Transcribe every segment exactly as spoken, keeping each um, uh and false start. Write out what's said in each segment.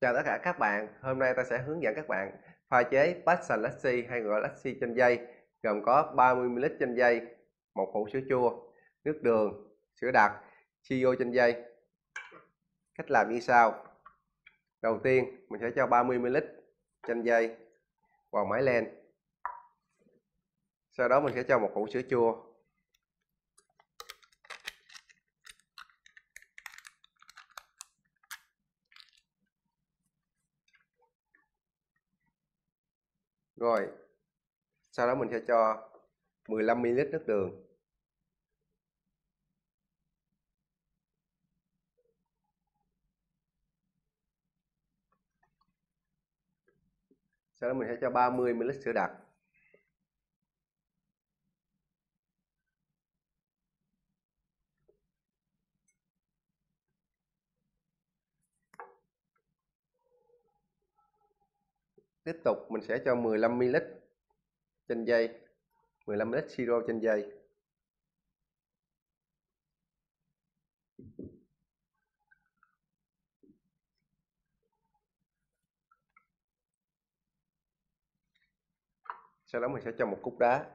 Chào tất cả các bạn, hôm nay ta sẽ hướng dẫn các bạn pha chế Passion Lassi hay gọi là lassi chanh dây, gồm có ba mươi mi li lít chanh dây, một hũ sữa chua, nước đường, sữa đặc, Siro chanh dây. Cách làm như sau. Đầu tiên, mình sẽ cho ba mươi mi li lít chanh dây vào máy len. Sau đó mình sẽ cho một hũ sữa chua. Rồi, sau đó mình sẽ cho mười lăm mi li lít nước đường. Sau đó mình sẽ cho ba mươi mi li lít sữa đặc. Tiếp tục mình sẽ cho mười lăm mi li lít chanh dây, mười lăm mi li lít siro chanh dây. Sau đó mình sẽ cho một cúc đá.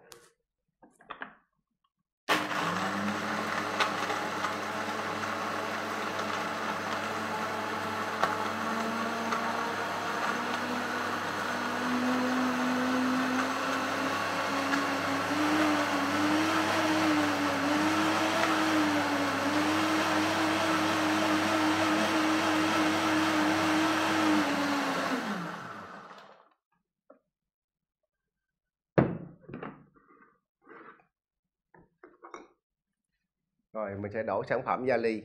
Rồi mình sẽ đổ sản phẩm ra ly.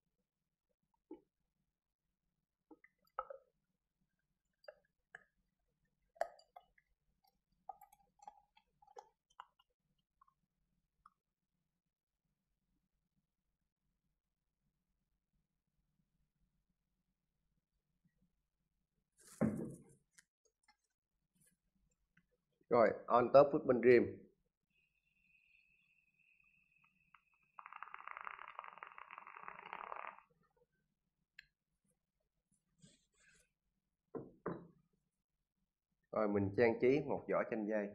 Rồi on top whipping cream. Rồi mình trang trí một vỏ chanh dây.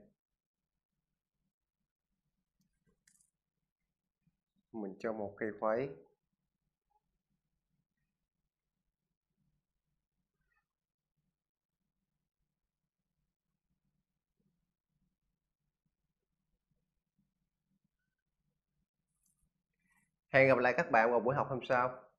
Mình cho một cây khuấy. Hẹn gặp lại các bạn vào buổi học hôm sau.